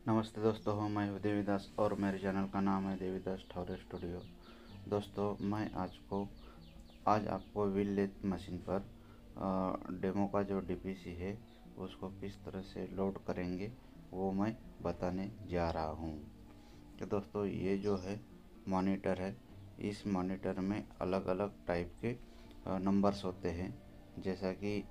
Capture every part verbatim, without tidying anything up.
नमस्ते दोस्तों, मैं हूँ देवीदास और मेरे चैनल का नाम है देवीदास ठौरे स्टूडियो। दोस्तों, मैं आज को आज आपको व्हील लेथ मशीन पर डेमो का जो डीपीसी है उसको किस तरह से लोड करेंगे वो मैं बताने जा रहा हूँ। तो दोस्तों, ये जो है मॉनिटर है। इस मॉनिटर में अलग अलग टाइप के नंबर्स होते हैं, जैसा कि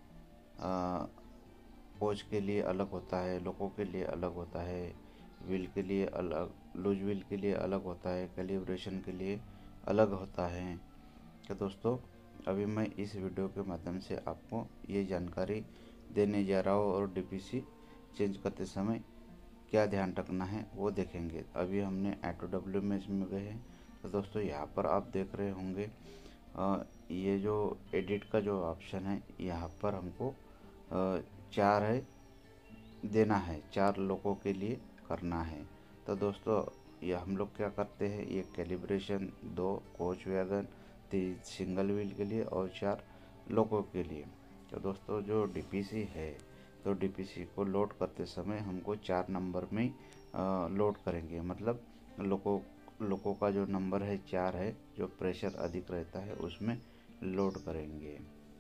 कोच के लिए अलग होता है, लोको के लिए अलग होता है, व्हील के लिए अलग, लूज व्हील के लिए अलग होता है, कैलिब्रेशन के लिए अलग होता है। तो दोस्तों, अभी मैं इस वीडियो के माध्यम से आपको ये जानकारी देने जा रहा हूँ और डीपीसी चेंज करते समय क्या ध्यान रखना है वो देखेंगे। अभी हमने ऑटो डब्ल्यू में इसमें गए हैं। तो दोस्तों, यहाँ पर आप देख रहे होंगे आ, ये जो एडिट का जो ऑप्शन है, यहाँ पर हमको आ, चार है देना है, चार लोगों के लिए करना है। तो दोस्तों, ये हम लोग क्या करते हैं, ये कैलिब्रेशन दो कोच वैगन, तीन सिंगल व्हील के लिए और चार लोगों के लिए। तो दोस्तों, जो डीपीसी है, तो डीपीसी को लोड करते समय हमको चार नंबर में लोड करेंगे। मतलब लोगों लोगों का जो नंबर है चार है, जो प्रेशर अधिक रहता है उसमें लोड करेंगे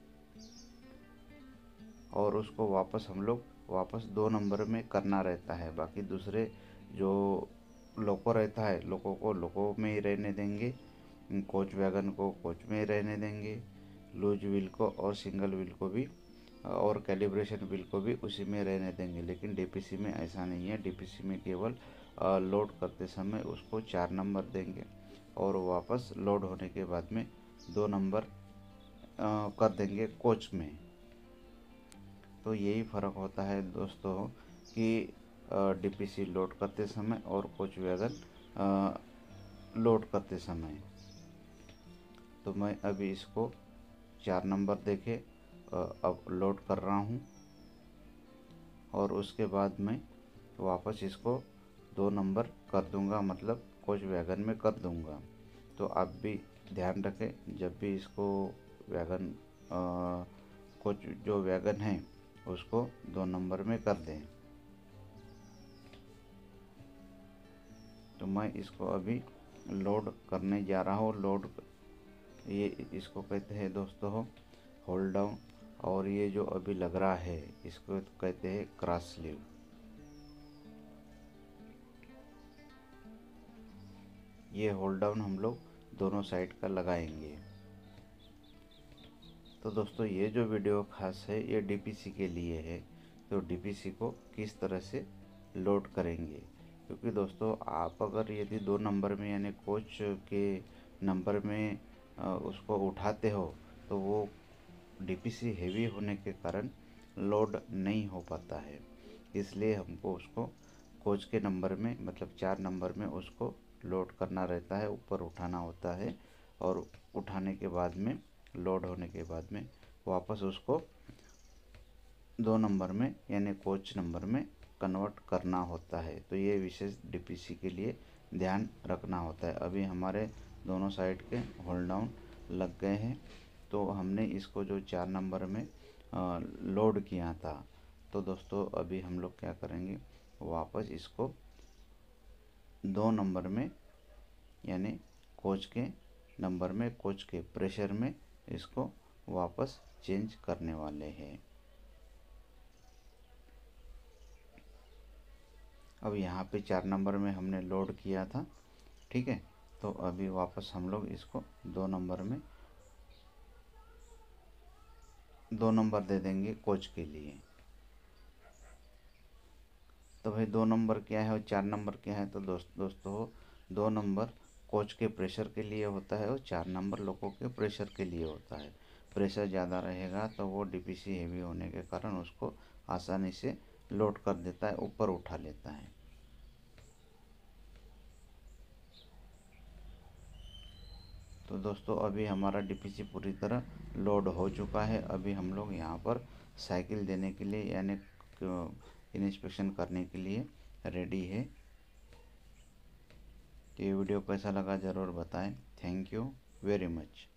और उसको वापस हम लोग वापस दो नंबर में करना रहता है। बाकी दूसरे जो लोको रहता है, लोको को लोको में ही रहने देंगे, कोच वैगन को कोच में ही रहने देंगे, लूज व्हील को और सिंगल व्हील को भी और कैलिब्रेशन व्हील को भी उसी में रहने देंगे। लेकिन डीपीसी में ऐसा नहीं है। डीपीसी में केवल लोड करते समय उसको चार नंबर देंगे और वापस लोड होने के बाद में दो नंबर कर देंगे कोच में। तो यही फ़र्क होता है दोस्तों कि डीपीसी लोड करते समय और कोच वैगन लोड करते समय। तो मैं अभी इसको चार नंबर देखे अब लोड कर रहा हूँ और उसके बाद मैं वापस इसको दो नंबर कर दूंगा, मतलब कोच वैगन में कर दूंगा। तो आप भी ध्यान रखें, जब भी इसको वैगन कोच जो वैगन है उसको दो नंबर में कर दें। तो मैं इसको अभी लोड करने जा रहा हूँ। लोड ये इसको कहते हैं दोस्तों होल्ड डाउन, और ये जो अभी लग रहा है इसको कहते हैं क्रॉस स्लीव। ये होल्ड डाउन हम लोग दोनों साइड का लगाएंगे। तो दोस्तों, ये जो वीडियो खास है ये डीपीसी के लिए है। तो डीपीसी को किस तरह से लोड करेंगे, क्योंकि दोस्तों आप अगर यदि दो नंबर में यानी कोच के नंबर में उसको उठाते हो तो वो डीपीसी हेवी होने के कारण लोड नहीं हो पाता है। इसलिए हमको उसको कोच के नंबर में, मतलब चार नंबर में उसको लोड करना रहता है, ऊपर उठाना होता है और उठाने के बाद में लोड होने के बाद में वापस उसको दो नंबर में यानी कोच नंबर में कन्वर्ट करना होता है। तो ये विशेष डीपीसी के लिए ध्यान रखना होता है। अभी हमारे दोनों साइड के होल्ड डाउन लग गए हैं। तो हमने इसको जो चार नंबर में आ, लोड किया था, तो दोस्तों अभी हम लोग क्या करेंगे, वापस इसको दो नंबर में यानी कोच के नंबर में, कोच के प्रेशर में इसको वापस चेंज करने वाले हैं। अब यहाँ पे चार नंबर में हमने लोड किया था, ठीक है। तो अभी वापस हम लोग इसको दो नंबर में दो नंबर दे देंगे कोच के लिए। तो भाई दो नंबर क्या है और चार नंबर क्या है, तो दोस्त दोस्तों दो नंबर कोच के प्रेशर के लिए होता है और चार नंबर लोगों के प्रेशर के लिए होता है। प्रेशर ज़्यादा रहेगा तो वो डीपीसी हेवी होने के कारण उसको आसानी से लोड कर देता है, ऊपर उठा लेता है। तो दोस्तों, अभी हमारा डीपीसी पूरी तरह लोड हो चुका है। अभी हम लोग यहाँ पर साइकिल देने के लिए यानी इंस्पेक्शन करने के लिए रेडी है। तो ये वीडियो कैसा लगा ज़रूर बताएं। Thank you very much.